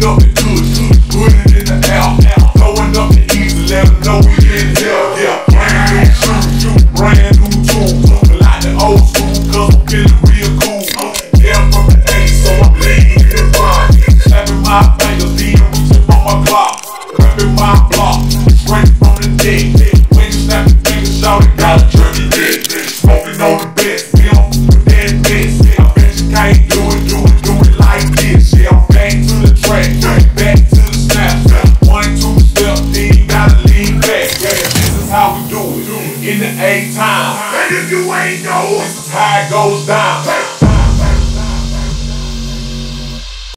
up the good, put it in the air. Throwing up the easy, let them know we in here. Yeah, brand new shoes, brand new tools. But like the old school, cause I'm feeling real cool. Yeah, from the 80s, so I'm leaning in the front. Slapping my fingers, leading roots from my clock. Repping my block, straight from the deck. When you snap your fingers, shout it, gotta jerk it dead. Smoking on the best, we on with that best. I bet you can't do it like this. Yeah, I'm back to the track, back to the snap. 1, 2 step, then you gotta lean back. Yeah, this is how we do it in the A time. And if you ain't know, this is how it goes down.